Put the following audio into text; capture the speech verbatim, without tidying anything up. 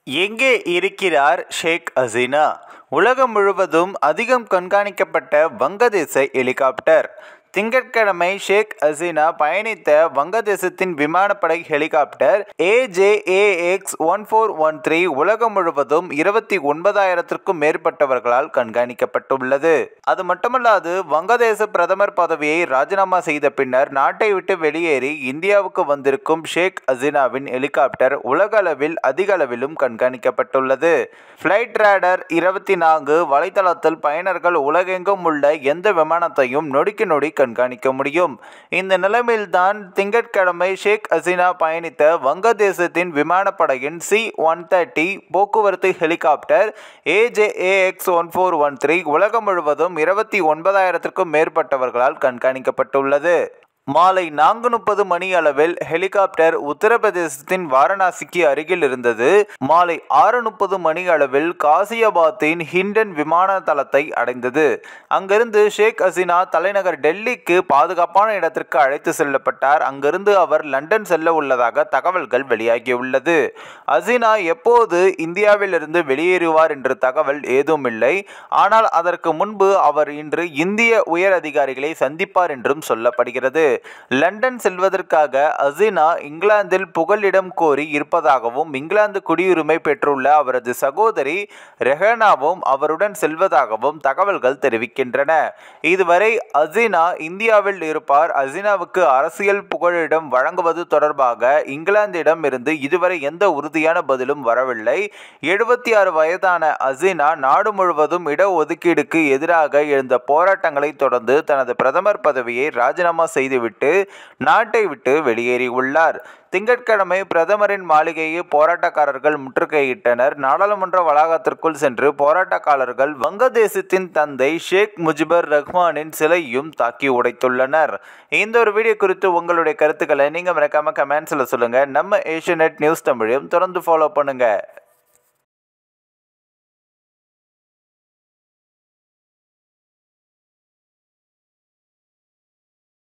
எங்கே இருக்கிறார் ஷேக் ஹசீனா? உலகம் முழுவதும் அதிகம் கண்காணிக்கப்பட்ட வங்கதேச ஹெலிகாப்டர். திங்கட்கிழமை ஷேக் ஹசீனா பயணித்த வங்கதேசத்தின் விமானப்படை helicopter A J A X one four one three உலகம் முழுவதும் இருபத்தி ஒன்பதாயிரத்திற்கும் மேற்பட்டவர்களால் கண்காணிக்கப்பட்டுள்ளது. அது மட்டுமல்லாது, வங்கதேச பிரதமர் பதவியை ராஜினாமா செய்த பின்னர் நாட்டை விட்டு வெளியேறி இந்தியாவுக்கு வந்திருக்கும் ஷேக் ஹசீனாவின் ஹெலிகாப்டர் உலக அளவில் அதிக அளவிலும் கண்காணிக்கப்பட்டுள்ளது. ஃபிளைட் ரேடர் இருபத்தி நான்கு வலைதளத்தில் பயனர்கள் உலகெங்கும் உள்ள எந்த விமானத்தையும் நொடிக்கு நொடி கண்காணிக்க முடியும். இந்த நிலைமையில்தான் திங்கட்கிழமை ஷேக் ஹசீனா பயணித்த வங்கதேசத்தின் விமானப்படையின் சி ஒன் தேர்ட்டி போக்குவரத்து helicopter A J A X one four one three உலகம் முழுவதும் இருபத்தி ஒன்பதாயிரத்திற்கும் மேற்பட்டவர்களால் கண்காணிக்கப்பட்டுள்ளது. மாலை நான்கு முப்பது மணி அளவில் ஹெலிகாப்டர் உத்தரப்பிரதேசத்தின் வாரணாசிக்கு அருகில் இருந்தது. மாலை ஆறு முப்பது மணி அளவில் காசியாபாத்தின் ஹிண்டன் விமான தளத்தை அடைந்தது. அங்கிருந்து ஷேக் ஹசீனா தலைநகர் டெல்லிக்கு பாதுகாப்பான இடத்திற்கு அழைத்து செல்லப்பட்டார். அங்கிருந்து அவர் லண்டன் செல்ல உள்ளதாக தகவல்கள் வெளியாகியுள்ளது. ஹசீனா எப்போது இந்தியாவிலிருந்து வெளியேறுவார் என்ற தகவல் ஏதும் இல்லை. ஆனால் அதற்கு முன்பு அவர் இன்று இந்திய உயர் அதிகாரிகளை சந்திப்பார் என்றும் சொல்லப்படுகிறது. லண்டன் செல்வதற்காக ஹசீனா இங்கிலாந்தில் புகலிடம் கோரி இருப்பதாகவும் இங்கிலாந்து குடியுரிமை பெற்றுள்ள அவரது சகோதரி ரெஹனாவும் அவருடன் செல்வதாகவும் தகவல்கள் தெரிவிக்கின்றன. இதுவரை ஹசீனா இந்தியாவில் இருப்பார். ஹசீனாவுக்கு அரசியல் புகலிடம் வழங்குவது தொடர்பாக இங்கிலாந்திடம் இருந்து இதுவரை எந்த உறுதியான பதிலும் வரவில்லை. எழுபத்தி ஆறு வயதான ஹசீனா நாடு முழுவதும் இடஒதுக்கீடுக்கு எதிராக எழுந்த போராட்டங்களை தொடர்ந்து தனது பிரதமர் பதவியை ராஜினாமா செய்து விட்டு நாட்டை விட்டு வெளியேறியுள்ளார். திங்கட்கிழமை பிரதமரின் மாளிகையை போராட்டக்காரர்கள் முற்றுகையிட்டனர். நாடாளுமன்ற வளாகத்திற்குள் சென்று போராட்டக்காரர்கள் வங்கதேசத்தின் தந்தை ஷேக் முஜிபுர் ரஹ்மானின் சிலையும் தாக்கி உடைத்துள்ளனர். இந்த ஒரு வீடியோ குறித்து உங்களுடைய கருத்துக்களை நீங்க மறக்காம கமெண்ட்ஸ்ல சொல்லுங்க. நம்ம ஏஷியநெட் நியூஸ் தமிழையும் தொடர்ந்து ஃபாலோ பண்ணுங்க.